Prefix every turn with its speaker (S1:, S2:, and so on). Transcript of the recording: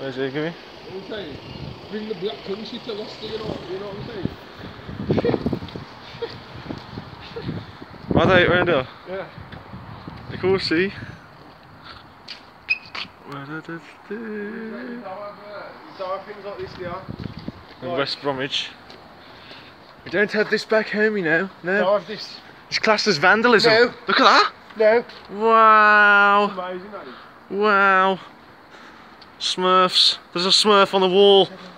S1: Where's he going?
S2: What I'm saying? Bring the black country to Leicester, you know what I'm saying?
S1: Waar hij Randall?
S2: Ja.
S1: Ik hoor ze.
S2: Things like this, yeah.
S1: West Bromwich. We don't have this back home, you know. No.
S2: Don't have this.
S1: It's classed as vandalism.
S2: No.
S1: Look at that.
S2: No.
S1: Wow.
S2: Amazing, that is.
S1: Wow. Smurfs. There's a Smurf on the wall.